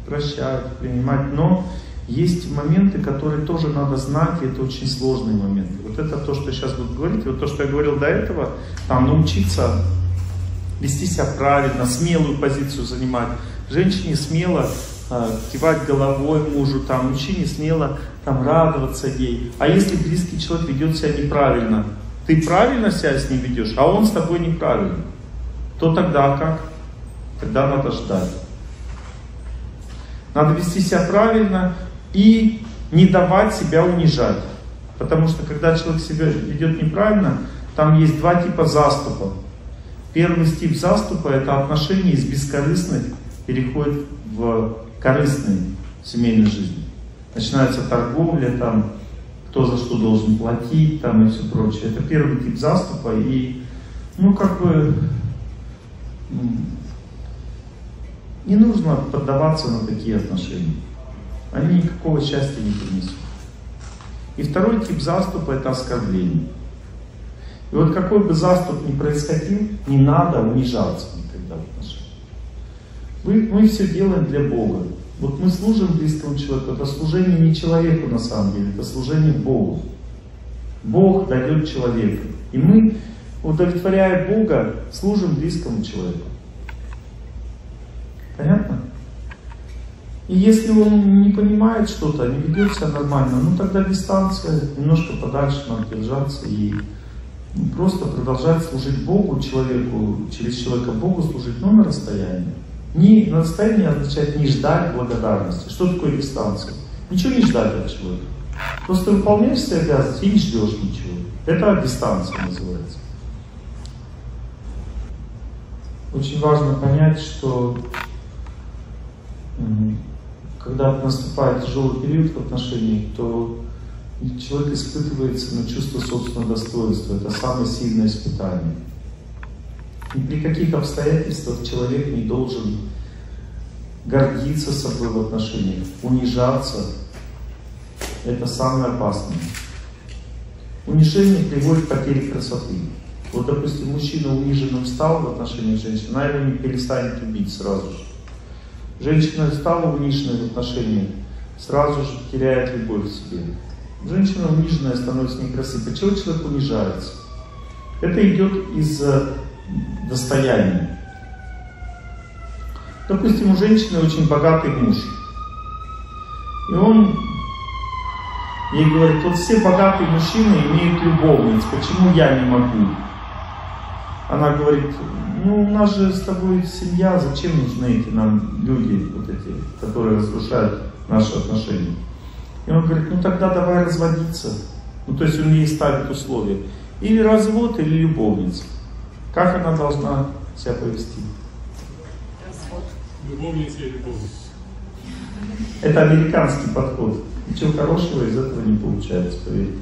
прощать, принимать. Но есть моменты, которые тоже надо знать, и это очень сложные моменты. Вот это то, что я сейчас буду говорить, вот то, что я говорил до этого, там научиться вести себя правильно, смелую позицию занимать. Женщине смело кивать головой мужу, там, мужчине смело там, радоваться ей. А если близкий человек ведет себя неправильно, ты правильно себя с ним ведешь, а он с тобой неправильно, то тогда как? Тогда надо ждать. Надо вести себя правильно и не давать себя унижать. Потому что когда человек себя ведет неправильно, там есть два типа заступа. Первый тип заступа — это отношения из бескорыстных переходят в корыстные в семейной жизни. Начинается торговля, там, кто за что должен платить, там, и все прочее. Это первый тип заступа, и, не нужно поддаваться на такие отношения. Они никакого счастья не принесут. И второй тип заступа — это оскорбление. И вот какой бы заступ ни происходил, не надо унижаться никогда в отношениях. Мы все делаем для Бога. Вот мы служим близкому человеку, это служение не человеку на самом деле, это служение Богу. Бог дает человеку. И мы, удовлетворяя Бога, служим близкому человеку. Понятно? И если он не понимает что-то, не ведет себя нормально, ну тогда дистанция, немножко подальше надо держаться и просто продолжать служить Богу, человеку, через человека Богу служить, но на расстоянии. Не на расстоянии означает не ждать благодарности. Что такое дистанция? Ничего не ждать от человека. Просто выполняешь свои обязанности и не ждешь ничего. Это дистанция называется. Очень важно понять, что когда наступает тяжелый период в отношениях, то человек испытывается на чувство собственного достоинства. Это самое сильное испытание. Ни при каких обстоятельствах человек не должен гордиться собой в отношениях, унижаться. Это самое опасное. Унижение приводит к потере красоты. Вот, допустим, мужчина униженным стал в отношениях женщины, она его не перестанет любить сразу же. Женщина стала униженной в отношениях, сразу же теряет любовь к себе. Женщина униженная становится некрасивой. Почему человек унижается? Это идет из достояния. Допустим, у женщины очень богатый муж. И он ей говорит: вот все богатые мужчины имеют любовниц, почему я не могу? Она говорит: ну у нас же с тобой семья, зачем нужны эти нам люди, вот эти, которые разрушают наши отношения? И он говорит: ну тогда давай разводиться. Ну то есть он ей ставит условия. Или развод, или любовница. Как она должна себя повести? Развод. Любовница и любовница. Это американский подход. Ничего хорошего из этого не получается, поверьте.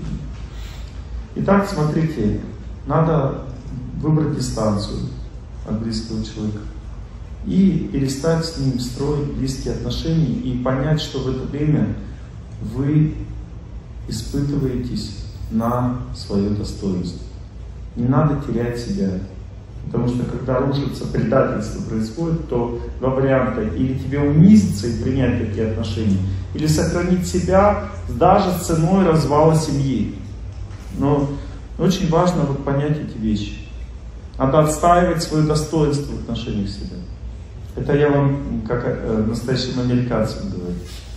Итак, смотрите, надо выбрать дистанцию от близкого человека и перестать с ним строить близкие отношения и понять, что в это время вы испытываетесь на свое достоинство. Не надо терять себя. Потому что когда рушится предательство происходит, то два варианта: или тебе унизиться и принять такие отношения, или сохранить себя даже ценой развала семьи. Но очень важно вот понять эти вещи. Надо отстаивать свое достоинство в отношениях себя. Это я вам как настоящим американцам говорю.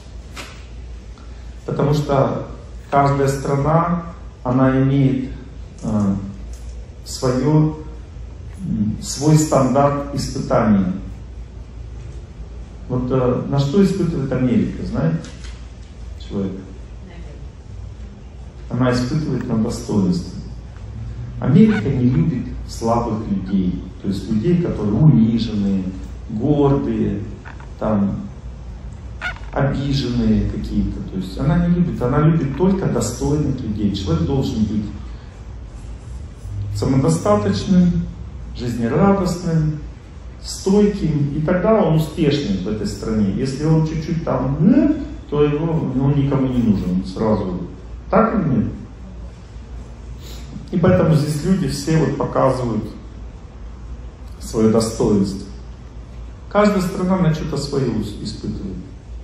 Потому что каждая страна, она имеет свой стандарт испытаний. Вот на что испытывает Америка, знаете, человек? Она испытывает на достоинство. Америка не любит слабых людей, то есть людей, которые униженные, гордые, там, обиженные какие-то. То есть она не любит, она любит только достойных людей. Человек должен быть самодостаточным, жизнерадостным, стойким, и тогда он успешный в этой стране. Если он чуть-чуть там, то он никому не нужен сразу. Так или нет? И поэтому здесь люди все вот показывают свое достоинство. Каждая страна на что-то свое испытывает.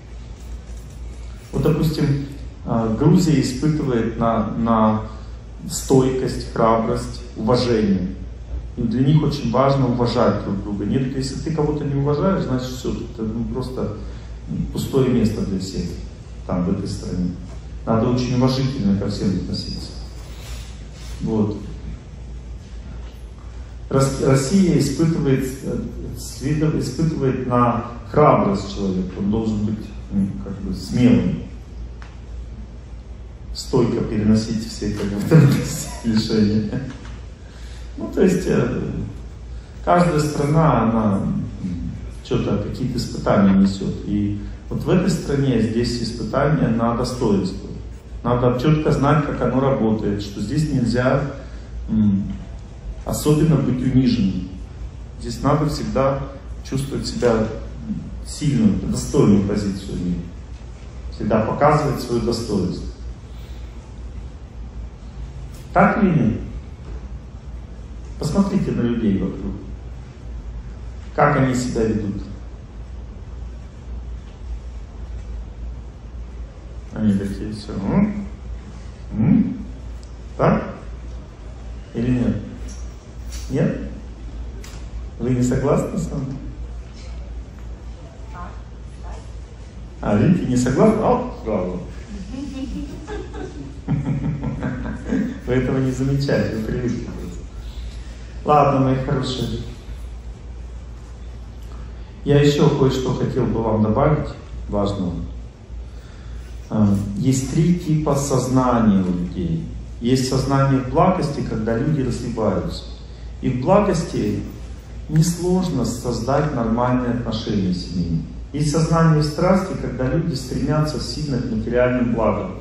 Вот, допустим, Грузия испытывает на стойкость, храбрость, уважение. И для них очень важно уважать друг друга. Нет, если ты кого-то не уважаешь, значит все, это просто пустое место для всех там, в этой стране. Надо очень уважительно ко всем относиться. Вот. Россия испытывает на храбрость человека. Он должен быть как бы смелым, стойко переносить все лишения. Ну, то есть, каждая страна, она что-то, какие-то испытания несет. И вот в этой стране здесь испытания на достоинство. Надо четко знать, как оно работает, что здесь нельзя особенно быть униженным. Здесь надо всегда чувствовать себя сильную, достойную позицию в мире. Всегда показывать свое достоинство. Так или нет? Посмотрите на людей вокруг. Как они себя ведут. Они такие все. Так? Или нет? Нет? Вы не согласны со мной? А, видите, не согласны? О, сразу. Вы этого не замечаете, вы привыкли. Ладно, мои хорошие. Я еще кое-что хотел бы вам добавить важного. Есть 3 типа сознания у людей. Есть сознание в благости, когда люди развиваются. И в благости несложно создать нормальные отношения семейные. Есть сознание в страсти, когда люди стремятся сильно к материальным благам.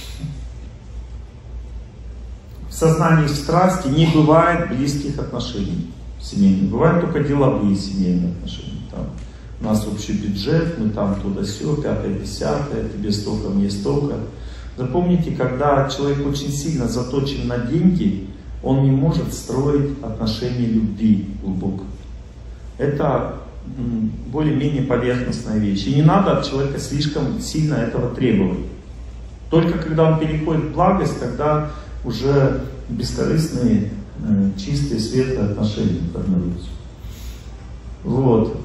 В сознании страсти не бывает близких отношений семейных. Бывают только деловые семейные отношения. Там у нас общий бюджет, мы там туда-сё, 5-10, тебе столько, мне столько. Запомните, когда человек очень сильно заточен на деньги, он не может строить отношения любви глубоко. Это более-менее поверхностная вещь. И не надо от человека слишком сильно этого требовать. Только когда он переходит в благость, тогда уже бескорыстные, чистые, светлые отношения формируются. Вот.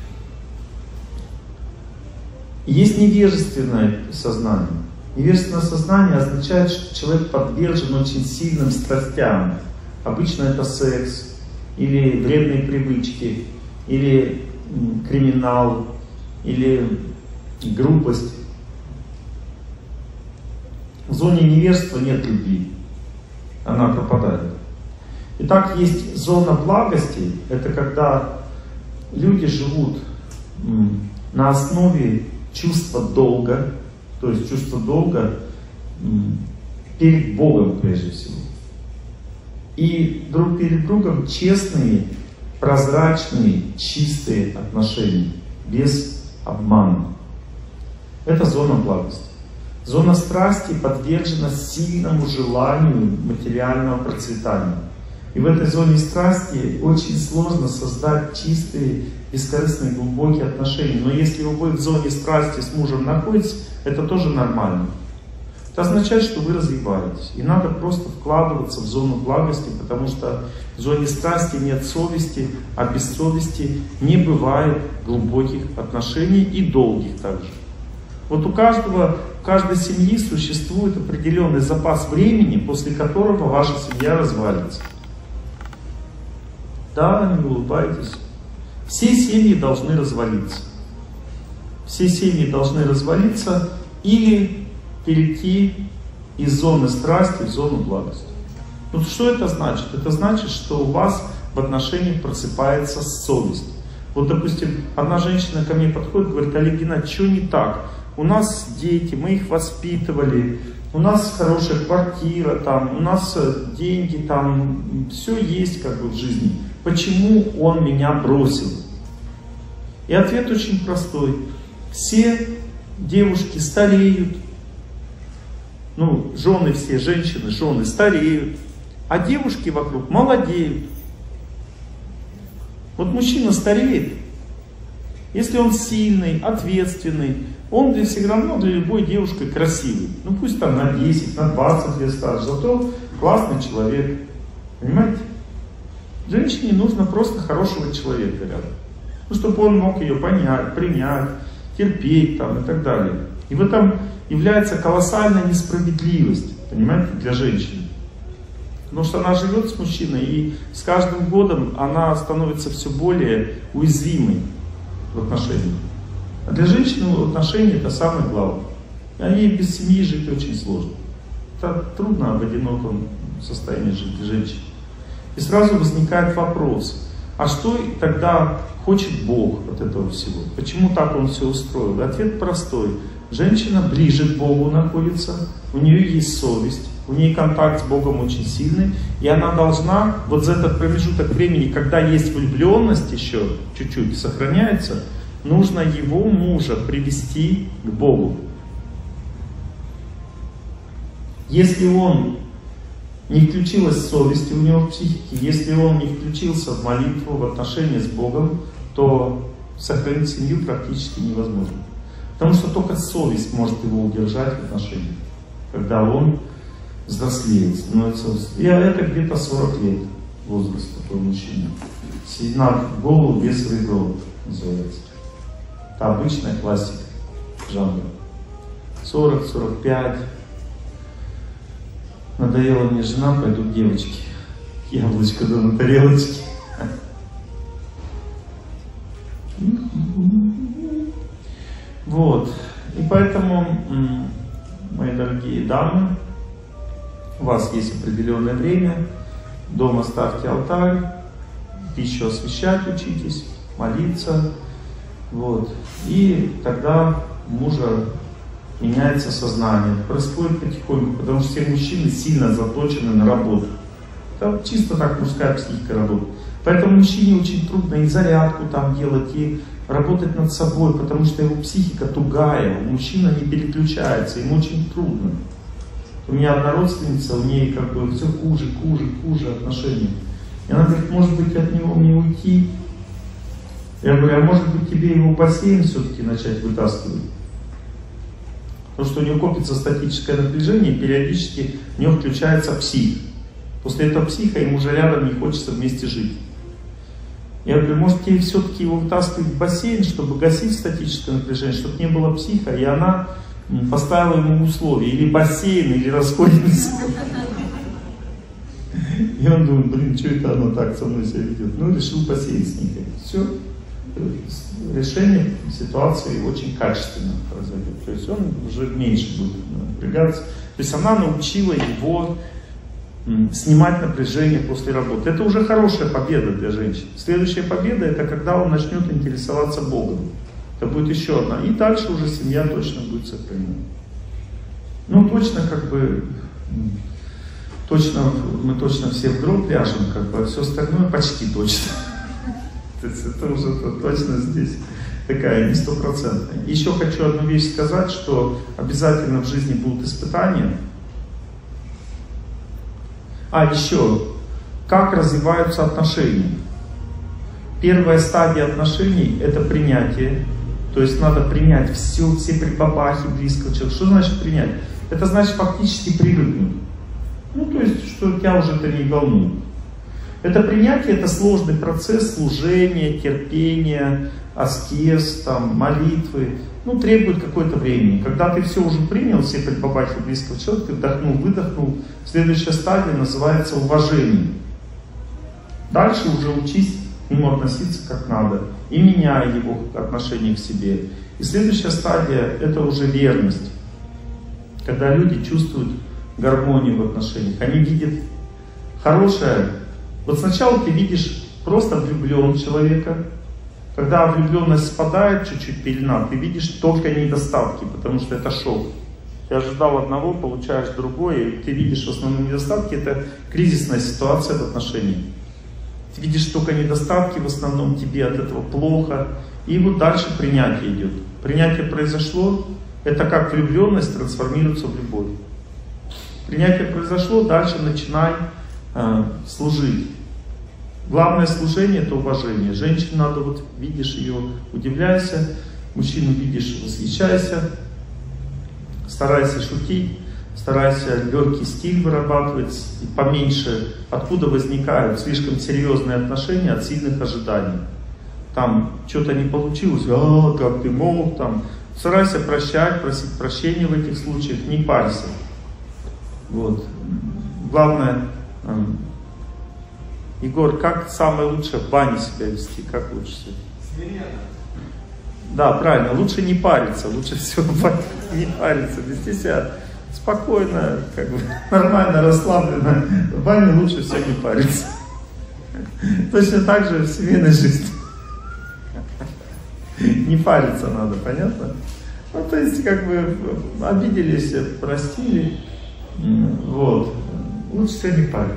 Есть невежественное сознание. Невежественное сознание означает, что человек подвержен очень сильным страстям. Обычно это секс, или вредные привычки, или криминал, или грубость. В зоне невежества нет любви. Она пропадает. Итак, есть зона благости. Это когда люди живут на основе чувства долга. То есть чувство долга перед Богом прежде всего. И друг перед другом честные, прозрачные, чистые отношения. Без обмана. Это зона благости. Зона страсти подвержена сильному желанию материального процветания. И в этой зоне страсти очень сложно создать чистые, бескорыстные, глубокие отношения. Но если вы в зоне страсти с мужем находитесь, это тоже нормально. Это означает, что вы развиваетесь. И надо просто вкладываться в зону благости, потому что в зоне страсти нет совести, а без совести не бывает глубоких отношений и долгих также. Вот у каждой семьи существует определенный запас времени, после которого ваша семья развалится. Да, не улыбайтесь. Все семьи должны развалиться. Все семьи должны развалиться или перейти из зоны страсти в зону благости. Вот что это значит? Это значит, что у вас в отношениях просыпается совесть. Вот, допустим, одна женщина ко мне подходит и говорит: Олег Геннадьевич, что не так? У нас дети, мы их воспитывали, у нас хорошая квартира, там, у нас деньги, там, все есть как бы в жизни. Почему он меня бросил? И ответ очень простой. Все девушки стареют, ну, жены все, женщины, жены стареют, а девушки вокруг молодеют. Вот мужчина стареет, Если он сильный, ответственный, он все равно для любой девушки красивый. Ну пусть там на 10, на 20 лет старше, зато классный человек. Понимаете? Женщине нужно просто хорошего человека рядом. Ну, чтобы он мог ее понять, принять, терпеть там, и так далее. И в этом является колоссальная несправедливость, понимаете, для женщины. Потому что она живет с мужчиной, и с каждым годом она становится все более уязвимой в отношениях. А для женщины отношения это самое главное. И они без семьи жить очень сложно. Это трудно в одиноком состоянии жить женщине. И сразу возникает вопрос, а что тогда хочет Бог от этого всего? Почему так Он все устроил? И ответ простой. Женщина ближе к Богу находится, у нее есть совесть, у нее контакт с Богом очень сильный, и она должна, вот за этот промежуток времени, когда есть влюбленность еще чуть-чуть сохраняется, нужно его мужа привести к Богу. Если он не включилась совесть у него в психике, если он не включился в молитву, в отношения с Богом, то сохранить семью практически невозможно. Потому что только совесть может его удержать в отношениях, когда он взрослеет, становится... Это где-то 40 лет возраст такой мужчины. Седина в голову, без в ребро называется. Это обычная классика жанра. 40-45. Надоела мне жена, пойду к девочке. Яблочко да на тарелочке. Вот. И поэтому, мои дорогие дамы, у вас есть определенное время. Дома ставьте алтарь, пищу освещать учитесь, молиться. Вот. И тогда у мужа меняется сознание. Происходит потихоньку, потому что все мужчины сильно заточены на работу. Это чисто так мужская психика работает. Поэтому мужчине очень трудно и зарядку там делать, и работать над собой, потому что его психика тугая, мужчина не переключается, ему очень трудно. У меня одна родственница, у нее как бы все хуже отношения. И она говорит, может быть, от него мне уйти? Я говорю, а может быть, тебе его бассейн все-таки начать вытаскивать? Потому что у него копится статическое напряжение, и периодически в него включается псих. После этого психа ему уже рядом не хочется вместе жить. Я говорю, может тебе все-таки его вытаскивать в бассейн, чтобы гасить статическое напряжение, чтобы не было психа, и она поставила ему условия, или бассейн, или расходимся. И он думает, блин, что это оно так со мной себя ведет? Ну, решил бассейн с ней. Все. Решение ситуации очень качественно произойдет. То есть он уже меньше будет напрягаться. То есть она научила его снимать напряжение после работы. Это уже хорошая победа для женщин. Следующая победа — это когда он начнет интересоваться Богом. Это будет еще одна. И дальше уже семья точно будет сохранена. Ну, точно как бы... мы точно все в гроб ляжем, как бы, а все остальное почти точно. То есть это уже точно здесь такая не стопроцентная. Еще хочу одну вещь сказать, что обязательно в жизни будут испытания. А еще, как развиваются отношения. Первая стадия отношений — это принятие. То есть надо принять все прибабахи близкого человека. Что значит принять? Это значит фактически привыкнуть. Ну, то есть, что тебя уже это не волнует. Это принятие, это сложный процесс служения, терпения, аскез, там, молитвы. Ну, требует какое-то времени. Когда ты все уже принял, все прибабахи близкого человека, ты вдохнул, выдохнул, следующая стадия называется уважение. Дальше уже учись к нему относиться как надо, и меняя его отношение к себе. И следующая стадия — это уже верность. Когда люди чувствуют гармонию в отношениях, они видят хорошее. Вот сначала ты видишь просто влюблен человека. Когда влюбленность спадает, чуть-чуть пелена, ты видишь только недостатки, потому что это шок. Ты ожидал одного, получаешь другое, и ты видишь в основном недостатки. Это кризисная ситуация в отношениях. Ты видишь только недостатки, в основном тебе от этого плохо. И вот дальше принятие идет. Принятие произошло, это как влюбленность трансформируется в любовь. Принятие произошло, дальше начинай служить. Главное служение — это уважение. Женщине надо, вот видишь ее, удивляйся, мужчину видишь, восхищайся, старайся шутить, старайся легкий стиль вырабатывать, и поменьше. Откуда возникают слишком серьезные отношения от сильных ожиданий. Там что-то не получилось, как ты мог, там. Старайся прощать, просить прощения в этих случаях, не парься. Вот. Главное, Егор, как самое лучшее в бане себя вести? Как лучше себя? Смиренно. Да, правильно, лучше не париться, лучше всего не париться, вести себя спокойно, как бы нормально, расслабленно. В бане лучше всего не париться. Точно так же в семейной жизни. Не париться надо, понятно? Ну, то есть, как бы, обиделись, простили, вот. Лучше всего не париться.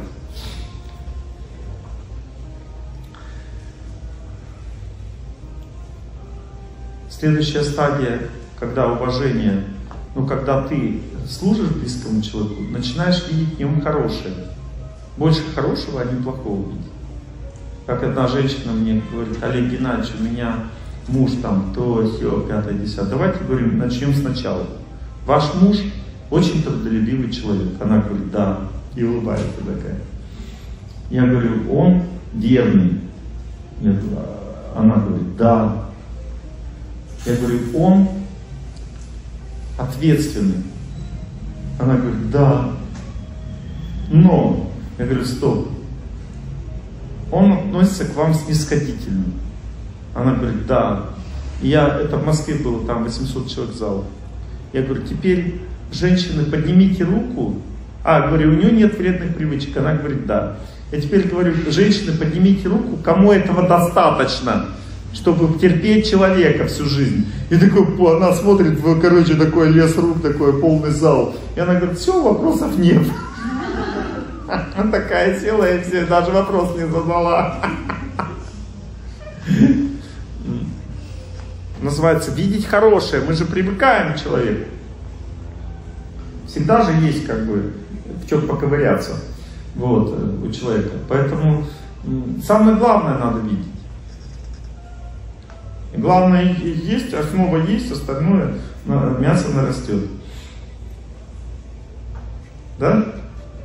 Следующая стадия, когда уважение, когда ты служишь близкому человеку, начинаешь видеть в нем хорошее. Больше хорошего, а не плохого видеть. Как одна женщина мне говорит: Олег Геннадьевич, у меня муж там то, сё, 5-10. Давайте, говорим, начнем сначала. Ваш муж очень трудолюбивый человек. Она говорит: да. И улыбается такая. Я говорю: он верный. Она говорит: да. Я говорю: он ответственный. Она говорит: да. Но, я говорю: стоп. Он относится к вам снисходительно. Она говорит: да. Это в Москве было, там 800 человек зал. Я говорю: теперь, женщины, поднимите руку. Говорю, у нее нет вредных привычек. Она говорит: да. Я теперь говорю: женщины, поднимите руку, кому этого достаточно, чтобы терпеть человека всю жизнь. И такой, она смотрит, такой лес рук, такой полный зал. И она говорит: все, вопросов нет. Она такая села и все, даже вопрос не задала. Называется видеть хорошее. Мы же привыкаем к человеку. Всегда же есть в чем поковыряться у человека. Поэтому самое главное надо видеть. Главное есть, основа есть, остальное мясо нарастет. Да?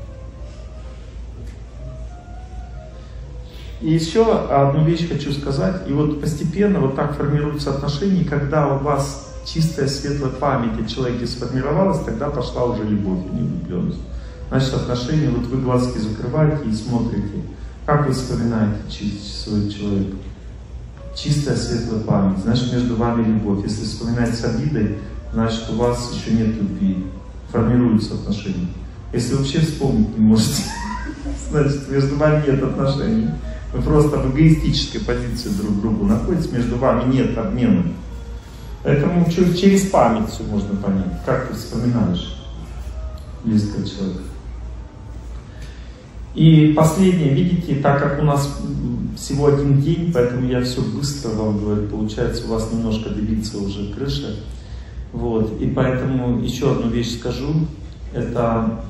И еще одну вещь хочу сказать. И постепенно так формируются отношения, когда у вас чистая, светлая память о человеке сформировалась, тогда пошла уже любовь, а не влюбленность. Значит, отношения, вы глазки закрываете и смотрите, как вы вспоминаете своего человека. Чистая, светлая память, значит, между вами любовь. Если вспоминать с обидой, значит, у вас еще нет любви, формируются отношения. Если вообще вспомнить не можете, значит, между вами нет отношений. Вы просто в эгоистической позиции друг к другу находитесь, между вами нет обмена. Поэтому через память все можно понять, как ты вспоминаешь близкого человека. И последнее, видите, так как у нас всего один день, поэтому я все быстро вам говорю, получается у вас немножко добиться уже крыши. И поэтому еще одну вещь скажу, это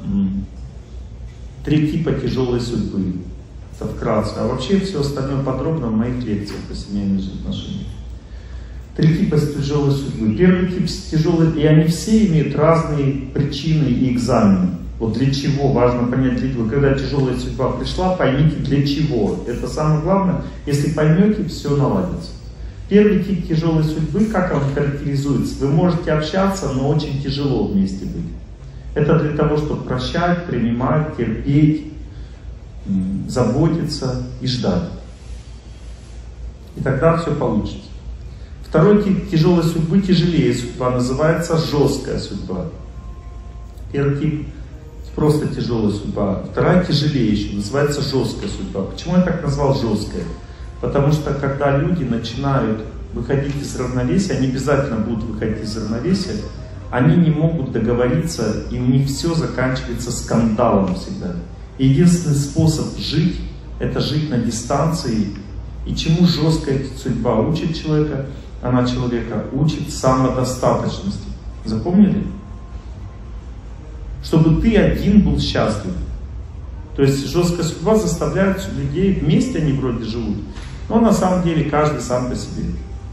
3 типа тяжелой судьбы. Это вкратце. А вообще все остальное подробно в моих лекциях по семейным отношениям. 3 типа тяжелой судьбы. Первый тип тяжелый, и они все имеют разные причины и экзамены. Для чего? Важно понять, когда тяжелая судьба пришла, поймите для чего. Это самое главное. Если поймете, все наладится. Первый тип тяжелой судьбы, как он характеризуется? Вы можете общаться, но очень тяжело вместе быть. Это для того, чтобы прощать, принимать, терпеть, заботиться и ждать. И тогда все получится. Второй тип тяжелой судьбы, тяжелее судьба, называется жесткая судьба. Первый тип просто тяжелая судьба. Вторая тяжелее еще, называется жесткая судьба. Почему я так назвал жесткая? Потому что когда люди начинают выходить из равновесия, они обязательно будут выходить из равновесия, они не могут договориться, и у них все заканчивается скандалом всегда. И единственный способ жить, это жить на дистанции. И чему жесткая судьба учит человека? Она человека учит самодостаточности. Запомнили? Чтобы ты один был счастлив. То есть жесткая судьба заставляет людей, вместе они вроде живут, но на самом деле каждый сам по себе.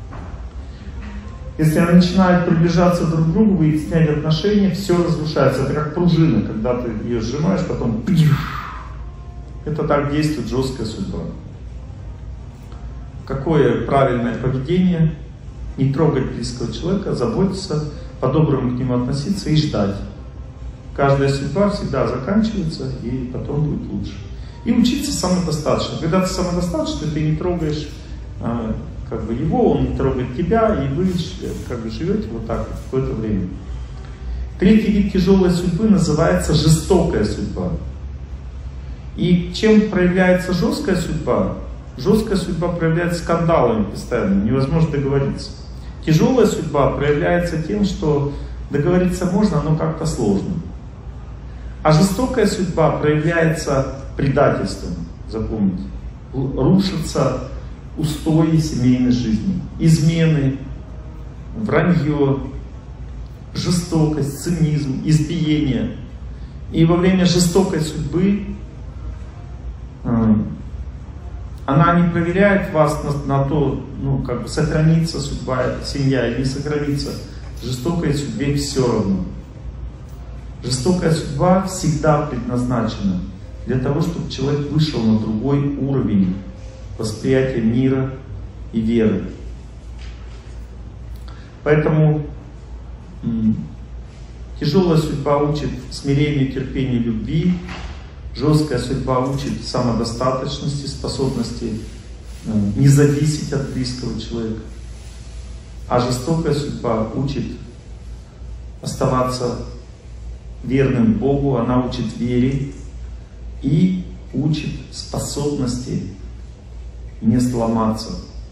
Если они начинают приближаться друг к другу, выяснять отношения, все разрушается. Это как пружина, когда ты ее сжимаешь, потом... Это так действует жесткая судьба. Какое правильное поведение? Не трогать близкого человека, заботиться, по-доброму к нему относиться и ждать. Каждая судьба всегда заканчивается, и потом будет лучше. И учиться самодостаточно. Когда ты самодостаточный, ты не трогаешь его, он не трогает тебя, и вы живете вот так вот какое-то время. Третий вид тяжелой судьбы называется жестокая судьба. И чем проявляется жесткая судьба? Жесткая судьба проявляется скандалами постоянно, невозможно договориться. Тяжелая судьба проявляется тем, что договориться можно, но как-то сложно. А жестокая судьба проявляется предательством, запомните. Рушатся устои семейной жизни, измены, вранье, жестокость, цинизм, избиение. И во время жестокой судьбы она не проверяет вас на то, сохранится судьба, семья или не сохранится. Жестокой судьбе все равно. Жестокая судьба всегда предназначена для того, чтобы человек вышел на другой уровень восприятия мира и веры. Поэтому тяжелая судьба учит смирению, терпению, любви. Жесткая судьба учит самодостаточности, способности не зависеть от близкого человека. А жестокая судьба учит оставаться верным Богу, она учит вере и учит способности не сломаться.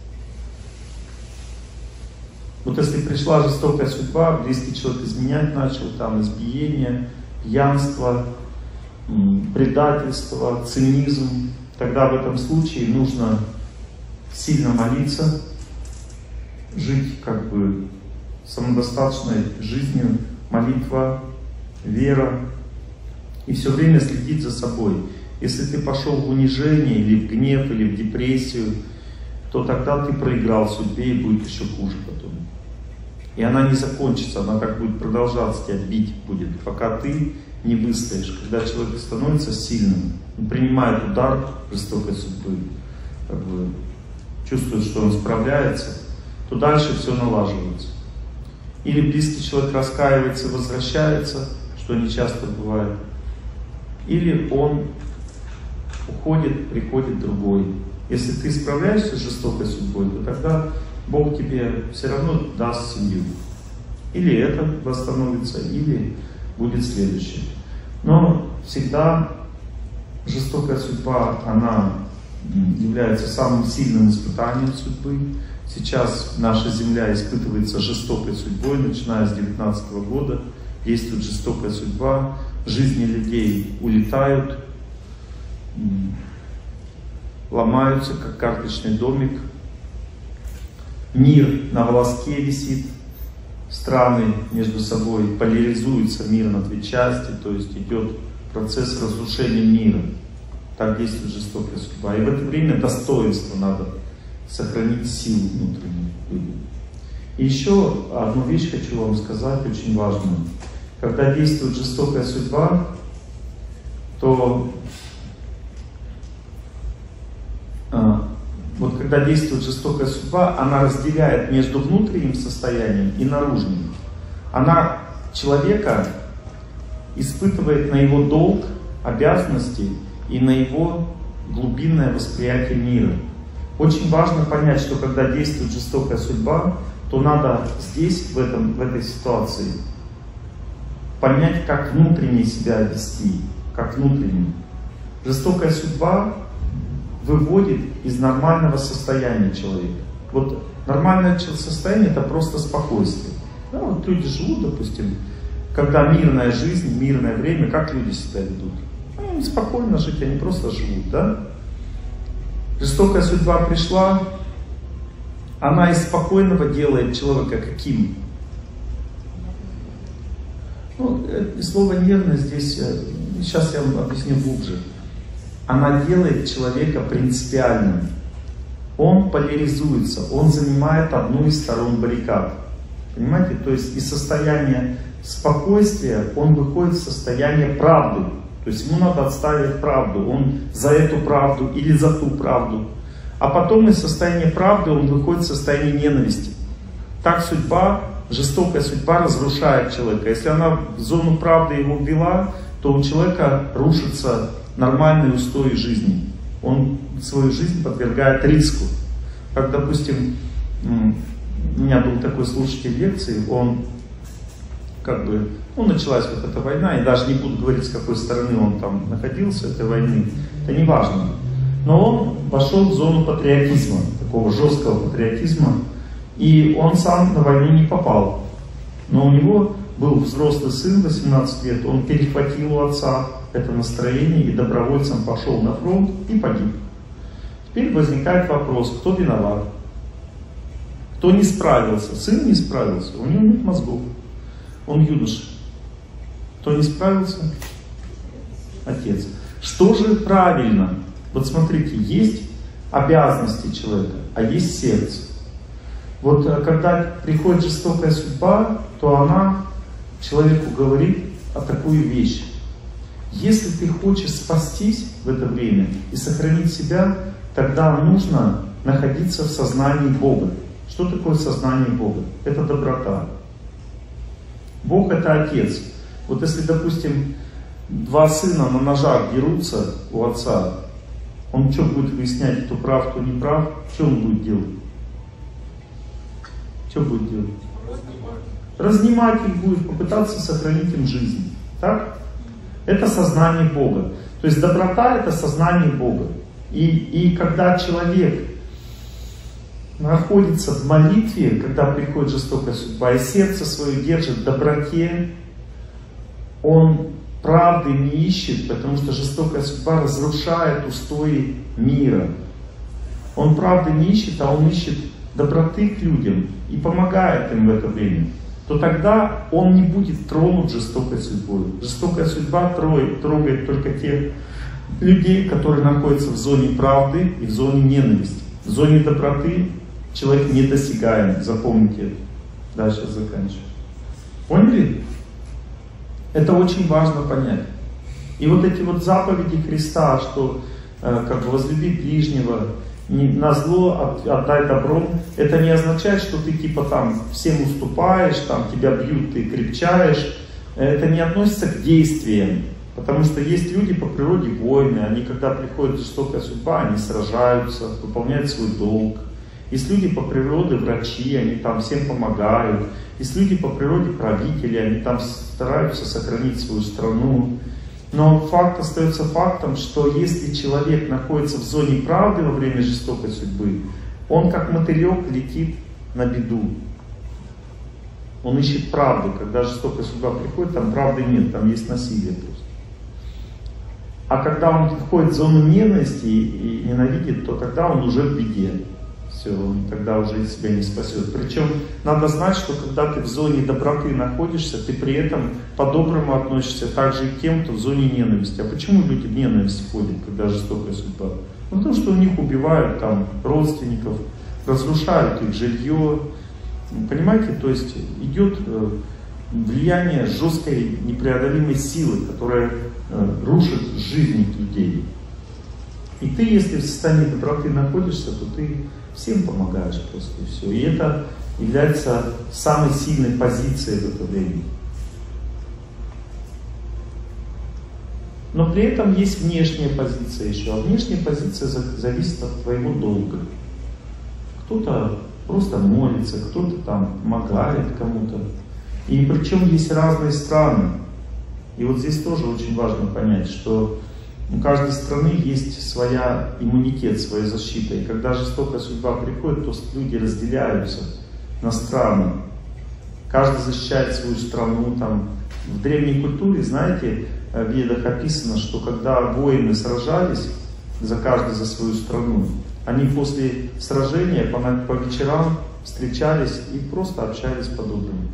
Вот если пришла жестокая судьба, близкий человек изменять начал, там избиение, пьянство, предательство, цинизм, тогда в этом случае нужно сильно молиться, жить самодостаточной жизнью, молитва, вера и все время следить за собой. Если ты пошел в унижение, или в гнев, или в депрессию, то тогда ты проиграл в судьбе и будет еще хуже потом. И она не закончится, она так будет продолжаться, тебя бить будет, пока ты не выстоишь. Когда человек становится сильным, он принимает удар жестокой судьбы, чувствует, что он справляется, то дальше все налаживается. Или близкий человек раскаивается, возвращается, что не часто бывает, или он уходит, приходит другой. Если ты справляешься с жестокой судьбой, то тогда Бог тебе все равно даст семью. Или это восстановится, или будет следующее. Но всегда жестокая судьба, она является самым сильным испытанием судьбы. Сейчас наша Земля испытывается жестокой судьбой, начиная с 2019 года. Действует жестокая судьба, жизни людей улетают, ломаются, как карточный домик. Мир на волоске висит, страны между собой поляризуются, мир на две части, то есть идет процесс разрушения мира. Так действует жестокая судьба. И в это время достоинство надо сохранить, силу внутреннюю. И еще одну вещь хочу вам сказать, очень важную. Когда действует жестокая судьба, то когда действует жестокая судьба, она разделяет между внутренним состоянием и наружным. Она человека испытывает на его долг, обязанности и на его глубинное восприятие мира. Очень важно понять, что когда действует жестокая судьба, то надо здесь, в этой ситуации, понять, как внутренне себя вести, как внутренне. Жестокая судьба выводит из нормального состояния человека. Вот нормальное состояние — это просто спокойствие. Вот люди живут, допустим, когда мирная жизнь, мирное время, как люди себя ведут? Они спокойно жить, они просто живут, да? Жестокая судьба пришла, она из спокойного делает человека каким? Слово нервно здесь, сейчас я вам объясню глубже. она делает человека принципиальным. Он поляризуется, он занимает одну из сторон баррикад. Понимаете? То есть из состояния спокойствия он выходит в состояние правды. То есть ему надо отстаивать правду. Он за эту правду или за ту правду. А потом из состояния правды он выходит в состояние ненависти. Так судьба, жестокая судьба разрушает человека. Если она в зону правды его ввела, то у человека рушатся нормальные устои жизни. Он свою жизнь подвергает риску. Как, допустим, у меня был такой слушатель лекции, началась вот эта война, и даже не буду говорить, с какой стороны он там находился, этой войны, это не важно. Но он вошел в зону патриотизма, такого жесткого патриотизма, и он сам на войну не попал. Но у него был взрослый сын, 18 лет, он перехватил у отца это настроение и добровольцем пошел на фронт и погиб. Теперь возникает вопрос, кто виноват? Кто не справился? Сын не справился, у него нет мозгов. Он юноша. Кто не справился? Отец. Что же правильно? Вот смотрите, есть обязанности человека, а есть сердце. Вот когда приходит жестокая судьба, то она человеку говорит такую вещь. Если ты хочешь спастись в это время и сохранить себя, тогда нужно находиться в сознании Бога. Что такое сознание Бога? Это доброта. Бог — это Отец. Вот если, допустим, два сына на ножах дерутся у отца, он что будет выяснять, кто прав, кто не прав? Что он будет делать? Что будет делать? Разнимать их будет, попытаться сохранить им жизнь. Так? Это сознание Бога. То есть доброта — это сознание Бога. И когда человек находится в молитве, когда приходит жестокая судьба, и сердце свое держит в доброте, он правды не ищет, потому что жестокая судьба разрушает устои мира. Он правды не ищет, а он ищет доброты к людям и помогает им в это время. То тогда он не будет тронут жестокой судьбой. Жестокая судьба трогает только тех людей, которые находятся в зоне правды и в зоне ненависти. В зоне доброты человек недосягаем, запомните это. Да, сейчас заканчиваю. Поняли? Это очень важно понять. И вот эти вот заповеди Христа, что возлюби ближнего, на зло отдай добро, это не означает, что ты типа там всем уступаешь, там тебя бьют, ты крепчаешь. Это не относится к действиям. Потому что есть люди по природе воины, они когда приходит жестокая судьба, они сражаются, выполняют свой долг. Есть люди по природе врачи, они там всем помогают. Есть люди по природе правители, они там стараются сохранить свою страну. Но факт остается фактом, что если человек находится в зоне правды во время жестокой судьбы, он как мотылек летит на беду. Он ищет правду. Когда жестокая судьба приходит, там правды нет, там есть насилие просто. А когда он входит в зону ненависти и ненавидит, то тогда он уже в беде. Все, он тогда уже себя не спасет. Причем надо знать, что когда ты в зоне доброты находишься, ты при этом по-доброму относишься также и к тем, кто в зоне ненависти. А почему люди в ненависть входят, когда жестокая судьба? Ну, потому что у них убивают там родственников, разрушают их жилье. Понимаете, то есть идет влияние жесткой непреодолимой силы, которая рушит жизни людей. И ты, если в состоянии доброты находишься, то ты всем помогаешь просто и все. И это является самой сильной позицией в это время. Но при этом есть внешняя позиция еще. А внешняя позиция зависит от твоего долга. Кто-то просто молится, кто-то там помогает кому-то. И причем есть разные страны. И вот здесь тоже очень важно понять, что у каждой страны есть своя иммунитет, своя защита. И когда жестокая судьба приходит, то люди разделяются на страны. Каждый защищает свою страну. Там. В древней культуре, знаете, в Ведах описано, что когда воины сражались, каждый за свою страну, они после сражения по вечерам встречались и просто общались по-доброму.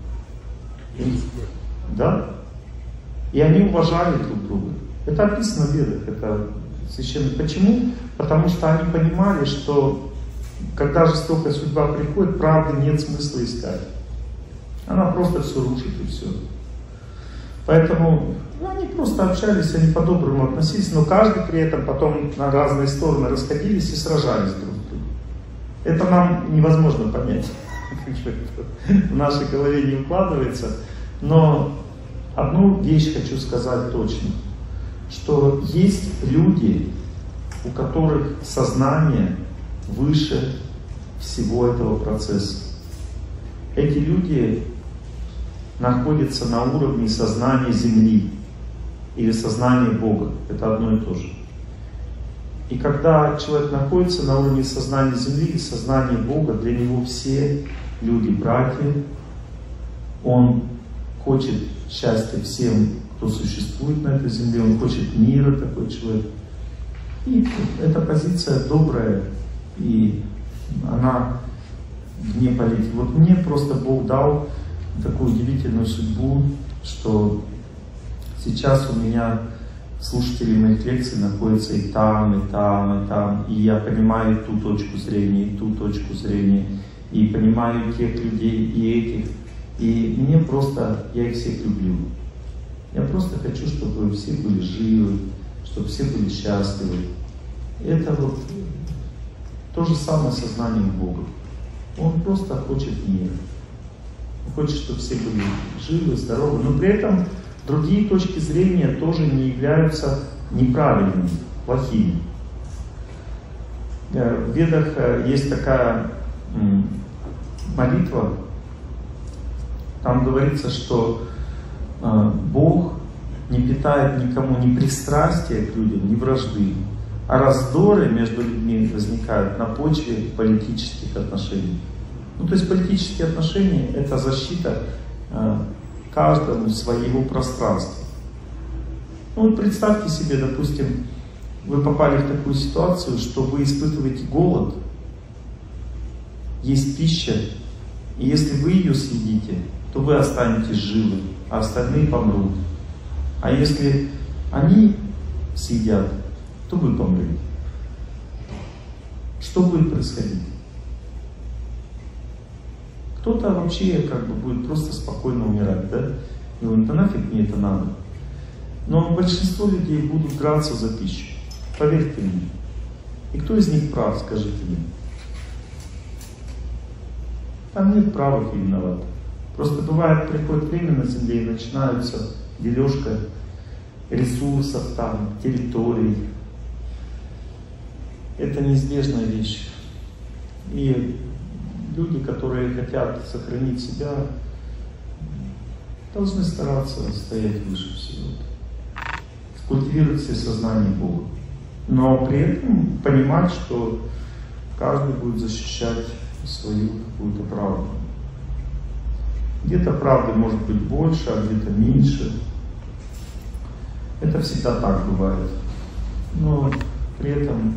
Да? И они уважали друг друга. Это описано в Ведах, это священных. Почему? Потому что они понимали, что когда жестокая судьба приходит, правды нет смысла искать. Она просто все рушит и все. Поэтому они просто общались, они по-доброму относились, но каждый при этом потом на разные стороны расходились и сражались друг с другом. Это нам невозможно понять. В нашей голове не укладывается. Но одну вещь хочу сказать точно, что есть люди, у которых сознание выше всего этого процесса. Эти люди находятся на уровне сознания Земли или сознания Бога. Это одно и то же. И когда человек находится на уровне сознания Земли и сознания Бога, для него все люди братья, он хочет счастья всем, кто существует на этой земле, он хочет мира, такой человек. И эта позиция добрая, и она вне политики. Вот мне просто Бог дал такую удивительную судьбу, что сейчас у меня слушатели моих лекций находятся и там, и там, и там, и я понимаю ту точку зрения, и ту точку зрения, и понимаю тех людей, и этих, и мне просто, я их всех люблю. Я просто хочу, чтобы все были живы, чтобы все были счастливы. Это вот то же самое сознание Бога. Он просто хочет мира. Он хочет, чтобы все были живы, здоровы, но при этом другие точки зрения тоже не являются неправильными, плохими. В Ведах есть такая молитва, там говорится, что Бог не питает никому ни пристрастия к людям, ни вражды, а раздоры между людьми возникают на почве политических отношений. Ну, то есть политические отношения — это защита каждому своего пространства. Ну, вот представьте себе, допустим, вы попали в такую ситуацию, что вы испытываете голод, есть пища, и если вы ее съедите, то вы останетесь живы, а остальные помрут. А если они съедят, то вы помрете. Что будет происходить? Кто-то вообще как бы будет просто спокойно умирать, да? И он, да нафиг мне это надо. Но большинство людей будут драться за пищу. Поверьте мне. И кто из них прав, скажите мне? Там нет правых и виноватых. Просто бывает, приходит время на Земле и начинается дележка ресурсов там, территорий. Это неизбежная вещь. И люди, которые хотят сохранить себя, должны стараться стоять выше всего. Культивировать все сознание Бога. Но при этом понимать, что каждый будет защищать свою какую-то правду. Где-то правды может быть больше, а где-то меньше. Это всегда так бывает. Но при этом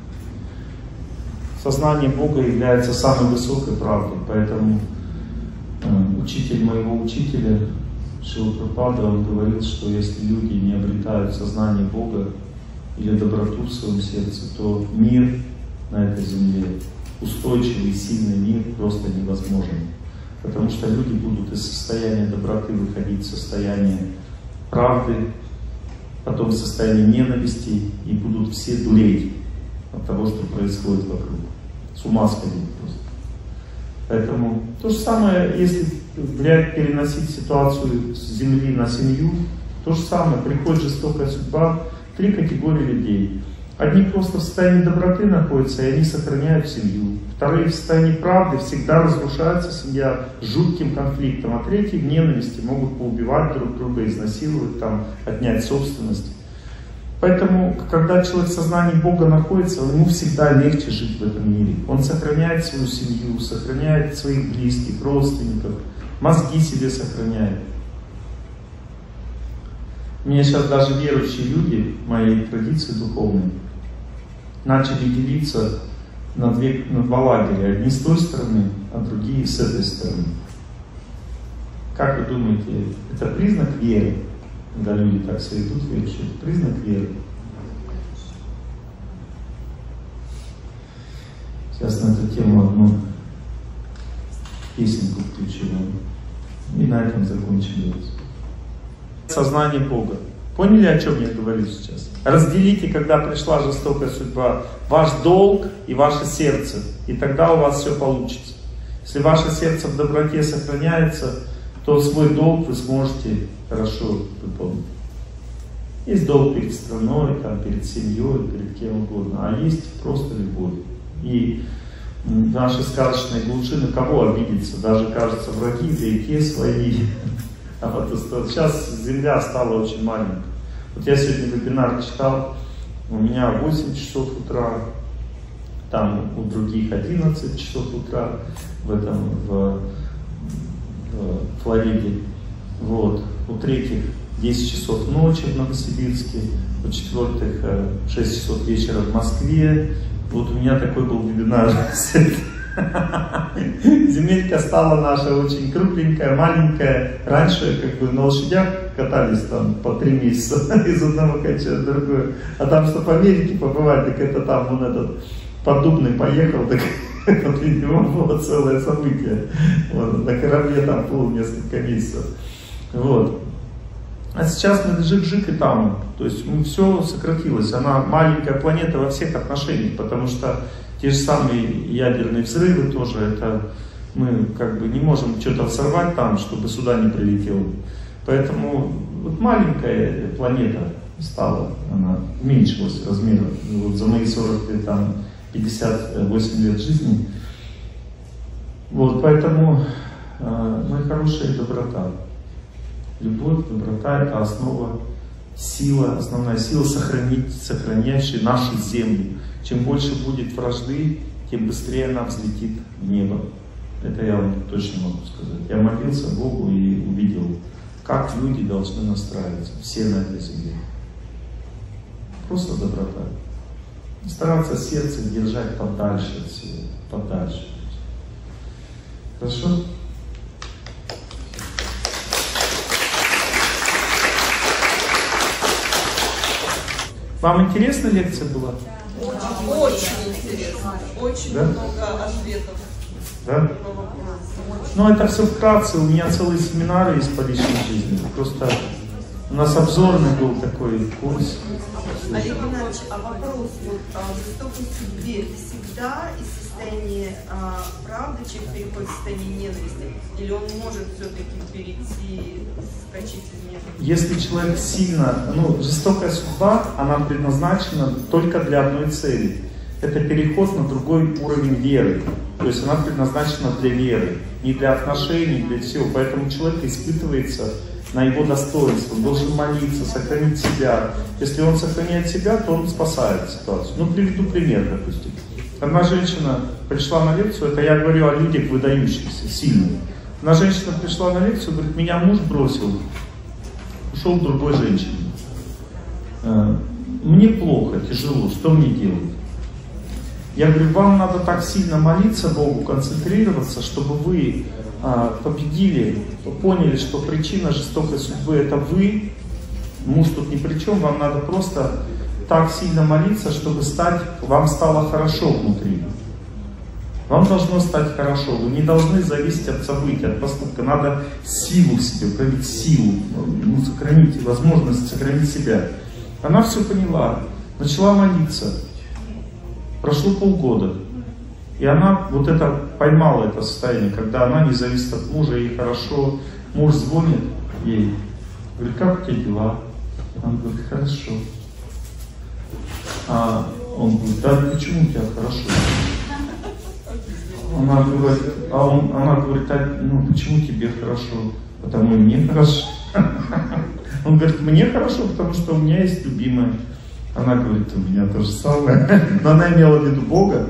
сознание Бога является самой высокой правдой. Поэтому учитель моего учителя, Шрила Прабхупада, он говорил, что если люди не обретают сознание Бога или доброту в своем сердце, то мир на этой земле, устойчивый, сильный мир, просто невозможен. Потому что люди будут из состояния доброты выходить в состояние правды, потом в состояние ненависти, и будут все дуреть от того, что происходит вокруг. С ума сходить просто. Поэтому то же самое, если переносить ситуацию с земли на семью, то же самое, приходит жестокая судьба, 3 категории людей. Одни просто в состоянии доброты находятся, и они сохраняют семью. Вторые в состоянии правды, всегда разрушается семья жутким конфликтом. А третьи в ненависти могут поубивать друг друга, изнасиловать, там, отнять собственность. Поэтому, когда человек в сознании Бога находится, ему всегда легче жить в этом мире. Он сохраняет свою семью, сохраняет своих близких, родственников, мозги себе сохраняет. У меня сейчас даже верующие люди, моей традиции духовной, начали делиться на два лагеря. Одни с той стороны, а другие с этой стороны. Как вы думаете, это признак веры? Когда люди так себя ведут, верующие, это признак веры. Сейчас на эту тему одну песенку включу. И на этом закончим. Сознание Бога. Поняли, о чем я говорю сейчас? Разделите, когда пришла жестокая судьба, ваш долг и ваше сердце. И тогда у вас все получится. Если ваше сердце в доброте сохраняется, то свой долг вы сможете хорошо выполнить. Есть долг перед страной, там, перед семьей, перед кем угодно, а есть просто любовь. И наши сказочные глуши, на кого обидеться? Даже, кажется, враги, да и те свои. А вот сейчас земля стала очень маленькой. Вот я сегодня вебинар читал, у меня 8 часов утра, там у других 11 часов утра, в Флориде. Вот. У третьих 10 часов ночи в Новосибирске, у четвертых 6 часов вечера в Москве. Вот у меня такой был вебинар. Земелька стала наша очень кругленькая, маленькая. Раньше как бы на лошадях катались там по 3 месяца из одного конца в другое. А там, чтобы в Америке побывать, так это там вон этот Поддубный поехал, так это для него было целое событие. Вот, на корабле там плыл несколько месяцев. Вот. А сейчас мы жик-жик и там. То есть все сократилось. Она маленькая планета во всех отношениях, потому что те же самые ядерные взрывы тоже, это мы как бы не можем что-то взорвать там, чтобы сюда не прилетело. Поэтому вот маленькая планета стала, она уменьшилась размером. Вот за мои 40 лет, там, 58 лет жизни. Вот, поэтому, мои хорошие, доброта. Любовь, доброта — это основа, сила, основная сила, сохраняющая наши земли. Чем больше будет вражды, тем быстрее она взлетит в небо. Это я вам точно могу сказать. Я молился Богу и увидел, как люди должны настраиваться, все на этой земле. Просто доброта. Стараться сердце держать подальше от всего, подальше. Хорошо? Вам интересная лекция была? Очень интересно. Очень много ответов. Да? Ну, это все вкратце. У меня целые семинары есть по личной жизни. Просто у нас обзорный был такой курс. Олег Геннадьевич, а вопрос, вот, жестокой судьбе, это всегда из состояния правды человек переходит в состояние ненависти? Или он может все-таки перейти, скачать из ненависти? Если человек сильно, жестокая судьба, она предназначена только для одной цели. Это переход на другой уровень веры. То есть она предназначена для веры, не для отношений, для всего. Поэтому человек испытывается на его достоинство. Он должен молиться, сохранить себя. Если он сохраняет себя, то он спасает ситуацию. Приведу пример, допустим. Одна женщина пришла на лекцию, это я говорю о людях выдающихся, сильных. Одна женщина пришла на лекцию, говорит, меня муж бросил, ушел к другой женщине. Мне плохо, тяжело, что мне делать? Я говорю, вам надо так сильно молиться Богу, концентрироваться, чтобы вы победили, поняли, что причина жестокой судьбы это вы, муж тут ни при чем, вам надо просто так сильно молиться, чтобы вам стало хорошо внутри. Вам должно стать хорошо, вы не должны зависеть от событий, от поступка, надо силу в себе, проявить силу, сохранить возможность сохранить себя. Она все поняла, начала молиться, прошло полгода. И она вот это поймала это состояние, когда она не зависит от мужа, ей хорошо. Муж звонит ей, говорит, как у тебя дела? Она говорит, хорошо. А он говорит, да почему у тебя хорошо? Она говорит, почему тебе хорошо? Потому и мне хорошо. Он говорит, мне хорошо, потому что у меня есть любимая. Она говорит, у меня то же самое. Но она имела в виду Бога.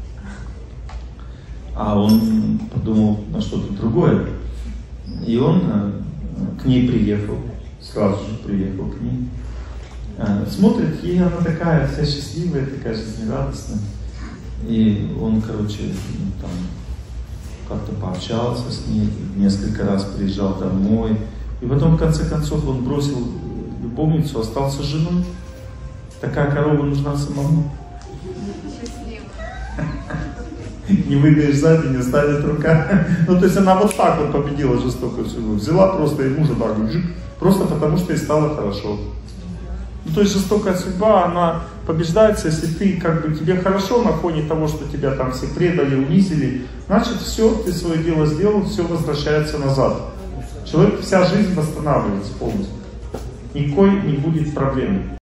А он подумал на что-то другое. И он к ней приехал, сразу же приехал к ней. Смотрит, ей она такая вся счастливая, такая жизнерадостная. И он, там как-то пообщался с ней, несколько раз приезжал домой. И потом, в конце концов, он бросил любовницу, остался с женой. Такая корова нужна самому. Не выдаешь сзади, не ставит рука. Ну, то есть она вот так вот победила жестокую судьбу. Взяла просто и мужа так, просто потому что ей стало хорошо. Ну, то есть жестокая судьба, она побеждается, если ты, как бы, тебе хорошо на фоне того, что тебя там все предали, унизили, значит, все, ты свое дело сделал, все возвращается назад. Человек, вся жизнь восстанавливается полностью. Никакой не будет проблемы.